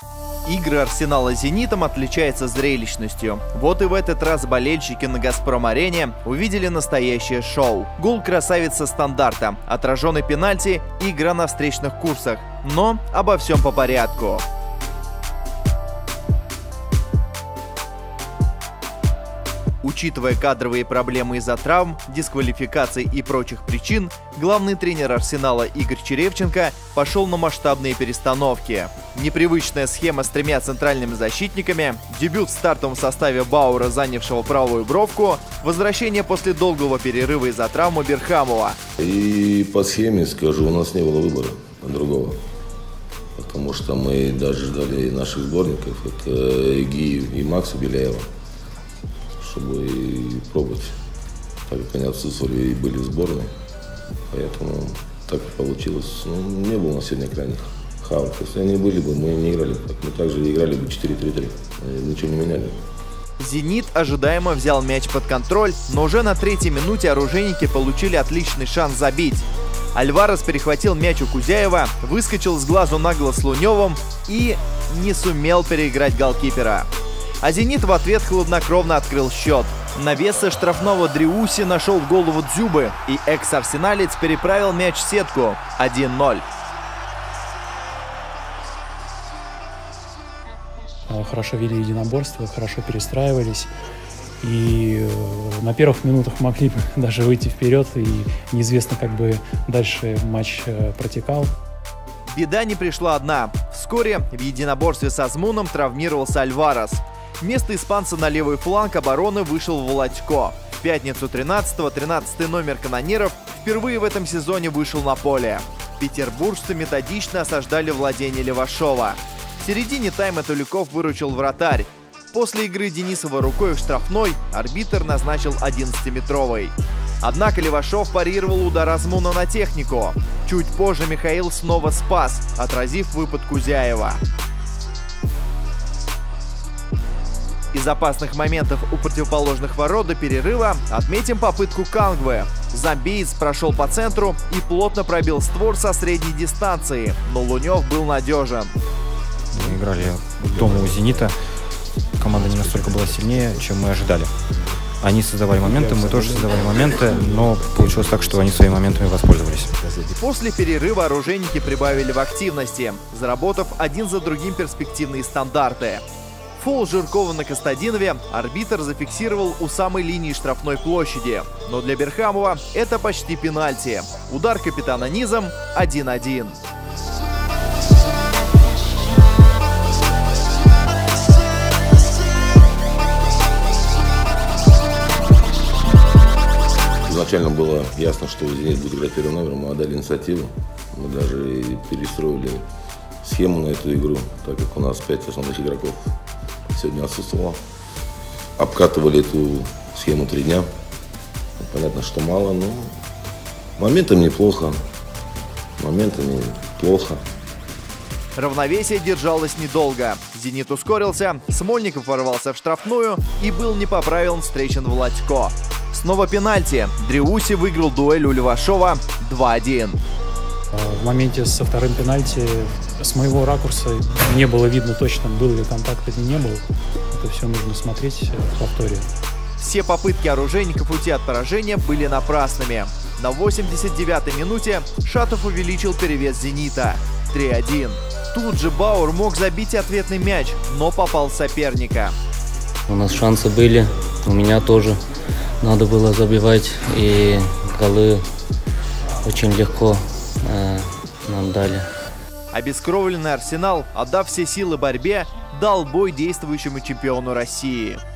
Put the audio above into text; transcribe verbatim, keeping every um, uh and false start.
Игры Арсенала с «Зенитом» отличаются зрелищностью. Вот и в этот раз болельщики на «Газпром-арене» увидели настоящее шоу. Гол красавицы стандарта, отраженный пенальти и игра на встречных курсах. Но обо всем по порядку. Учитывая кадровые проблемы из-за травм, дисквалификаций и прочих причин, главный тренер «Арсенала» Игорь Черевченко пошел на масштабные перестановки. Непривычная схема с тремя центральными защитниками, дебют в стартовом составе Бауэра, занявшего правую бровку, возвращение после долгого перерыва из-за травмы Берхамова. И по схеме, скажу, у нас не было выбора другого. Потому что мы даже ждали наших сборников, это Гию и Макса Беляева, чтобы пробовать, так как они отсутствовали и были в сборной. Поэтому так получилось. Ну, не было у нас сегодня крайних хавов. Если они были бы, мы не играли так. Мы также играли бы четыре три три. Ничего не меняли. «Зенит» ожидаемо взял мяч под контроль, но уже на третьей минуте оружейники получили отличный шанс забить. Альварес перехватил мяч у Кузяева, выскочил с глазу на глаз Луневым и не сумел переиграть голкипера. А «Зенит» в ответ хладнокровно открыл счет. Навес со штрафного Дриуси нашел в голову Дзюбы, и экс-арсеналец переправил мяч в сетку. один ноль. Хорошо вели единоборство, хорошо перестраивались. И на первых минутах могли бы даже выйти вперед, и неизвестно, как бы дальше матч протекал. Беда не пришла одна. Вскоре в единоборстве с Азмуном травмировался Альварес. Вместо испанца на левый фланг обороны вышел Володько. В пятницу тринадцатого тринадцатый номер канониров впервые в этом сезоне вышел на поле. Петербуржцы методично осаждали владение Левашова. В середине тайма Туликов выручил вратарь. После игры Денисова рукой в штрафной арбитр назначил одиннадцатиметровый. Однако Левашов парировал удар Азмуна на технику. Чуть позже Михаил снова спас, отразив выпад Кузяева. Из опасных моментов у противоположных ворот до перерыва отметим попытку Кангве. Замбиец прошел по центру и плотно пробил створ со средней дистанции, но Лунев был надежен. Мы играли дома у «Зенита». Команда не настолько была сильнее, чем мы ожидали. Они создавали моменты, мы тоже создавали моменты, но получилось так, что они своими моментами воспользовались. После перерыва оружейники прибавили в активности, заработав один за другим перспективные стандарты. Фол Жиркова на Костадинове арбитр зафиксировал у самой линии штрафной площади. Но для Берхамова это почти пенальти. Удар капитана низом один один. Изначально было ясно, что «Зенит» будет играть первым номером, мы отдали инициативу. Мы даже и перестроили схему на эту игру, так как у нас пять основных игроков сегодня отсутствовало. Обкатывали эту схему три дня. Понятно, что мало, но моментами неплохо. Моментами плохо. Равновесие держалось недолго. «Зенит» ускорился, Смольников ворвался в штрафную и был не по правилам встречен Володько. Снова пенальти. Дриуси выиграл дуэль у Левашова два один. В моменте со вторым пенальти с моего ракурса не было видно точно, был ли контакт или не был. Это все нужно смотреть в повторе. Все попытки оружейников уйти от поражения были напрасными. На восемьдесят девятой минуте Шатов увеличил перевес «Зенита» три один. Тут же Бауэр мог забить ответный мяч, но попал в соперника. У нас шансы были, у меня тоже. Надо было забивать, и голы очень легко э, нам дали. Обескровленный «Арсенал», отдав все силы борьбе, дал бой действующему чемпиону России.